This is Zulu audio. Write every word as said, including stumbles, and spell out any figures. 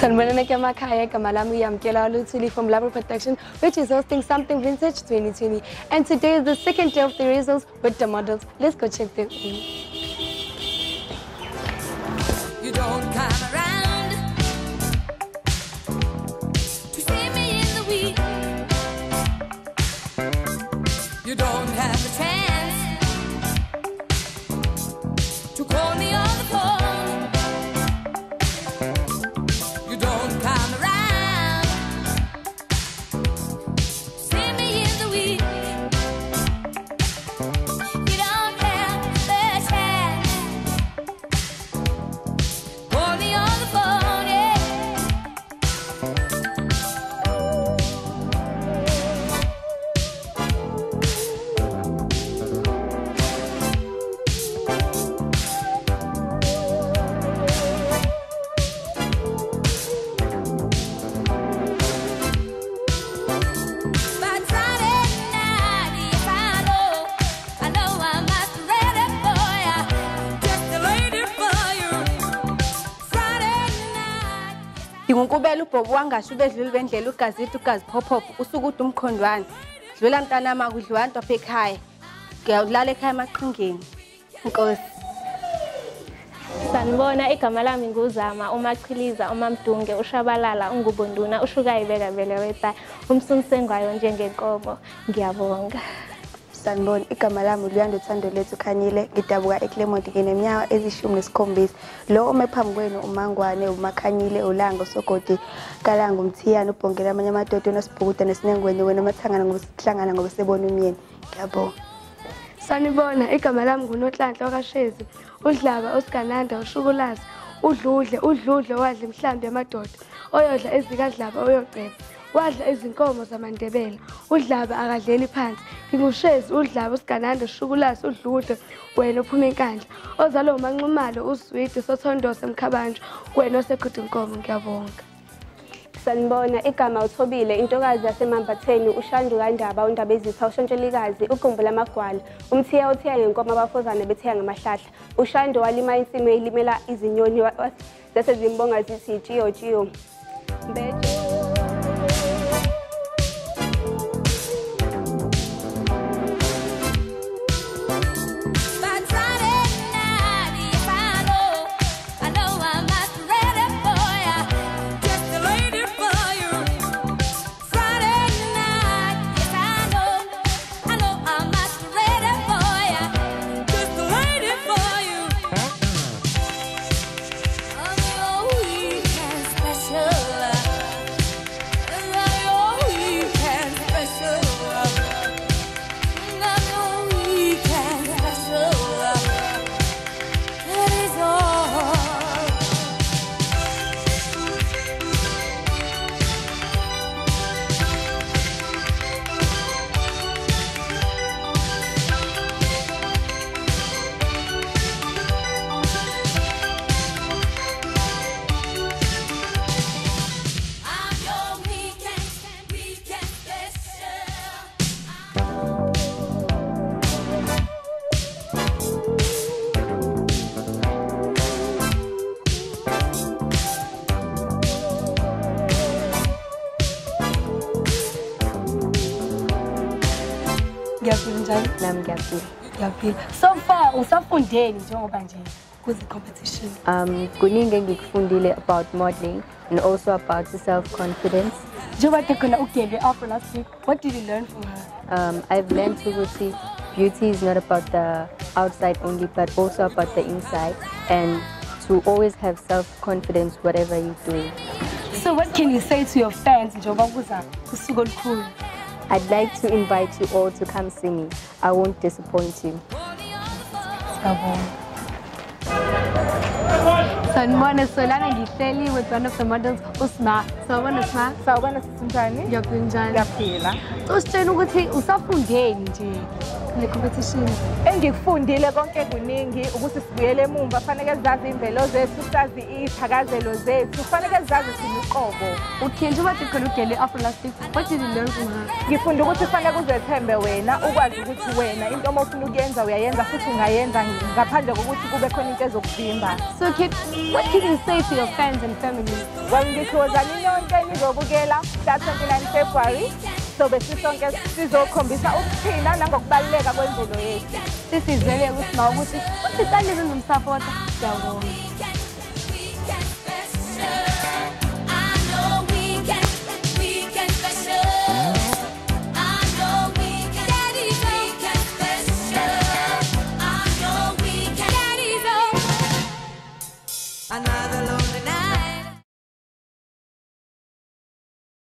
Sanibona emakhaya igama lami uyamkela Luthuli from Labo Production, which is hosting Something Vintage twenty twenty. And today is the second day of the rehearsals with the models. Let's go check them in. You don't come around to see me in the week. You don't have a chance to call me on the phone. You don't come around see me in the week. You don't have the chance. Call me on the phone, yeah. By Friday night, yes, I know, I know I'm not ready for ya, just a lady for you. Friday night. Ngikubela ubhobo wangasho ubedlula bendlela ugaziti ugazi pop-up usuku uthi umkhondwane dlula mntanama kudliwa nto apha ekhaya ngiyawulala ekhaya emaqhingeni inkosi. Sanibona igama lami nguzama umachiliza umamdunge ushabalala ungubonduna ushuka ibeka vele weta umsunsengwayo njengenkomo ngiyabonga. Sanibona igama lami Luyanda Thando lethu Khanyile ngidabuka eClermont ngineminyaka ezishumi nesikhombisa. Lo ome phambi kwenu uMangwane uMakhanyile uLanga usogodi kaLanga umthiyana ubhongela amanye amadoda onosibhukuda nesinengwenye wena amathangana ngokuhlangana ngoba sebona umyeni. Ngiyabonga. Sanibona igama lami nguNohlanhla kaShezi, uDlaba uSigananda uShukulazi, uDludle uDludle wadla imhlambi yamadoda, oyodla ezikaDlaba oyoqeba, wadla izinkomo zamaNdebele, uDlaba akadleli phansi. NginguShezi uDlaba uSigananda uShukulazi uDludle wena ophuma enkandla, ozalo uManxumalo uSwidi sothondose eMkhabanjwa wena osekhutha inkomo. Ngiyabonga. Sanibona igama uThobile intokazi yaseMambatheni uShandu kaNdaba uNdabezitha uShontshelikazi ugumbu lamagwala umthiya uthiya ngenkomo abafozana bethiya ngamahlahla uShandu walima insimi elimela izinyoni zase zimbonga zithi jiyo jiyo mbeje. By Friday night, yes, I know, I know I'm not ready for ya, just a lady for you. Friday night, yes, I know, I know I'm not ready for ya, just a lady for you. On your weekend special, on your weekend special, on your weekend special, that is all. I'm your weekend, weekend special. Ngiyaphila njalo. Nami ngiyaphila. Ngiyaphila. So far usafundeni njengoba nje kuzi competition? Um kuningi engikufundile about modeling and also about self-confidence. Njengoba khona ugende after last week, what did you learn from her? Um I've learned ukuthi beauty is not about the outside only but also about the inside and to always have self-confidence whatever you're doing. So what can you say to your fans njengoba kuza kusuku olukhulu? I'd like to invite you all to come see me. I won't disappoint you. Sanibona Solana ngihleli with one of the models uSma. Sawubona Sma. Sawubona sisinjani? Ngiyaphila njani? Ngiyaphila. Usitshela ukuthi usafundeni nje. kule competition? Engikufundile konke kuningi ukuthi sibuyele emumva fanele zazi imvelo zethu sazi izithakazelo zethu fanele zazi simiqobo. Okay, njengoba dikhona ugele Afrolastic, what did you learn from her? Ngifunda ukuthi fanele uzethembe wena ukwazi ukuthi wena into omofuna ukuyenza uyayenza futhi ungayenza ngaphandle kokuthi kube khona into ezokuvimba. So Kate, what can you say to your friends and family? Well, ngithozani yonke nizobukela mhla twenty-nine February. So besisonke sizokhombisa ukuphila nangokubaluleka kwemvelo yethu. Sisizele ukuthi ma ukuthi usiqalile ngomsupport. Siyabonga.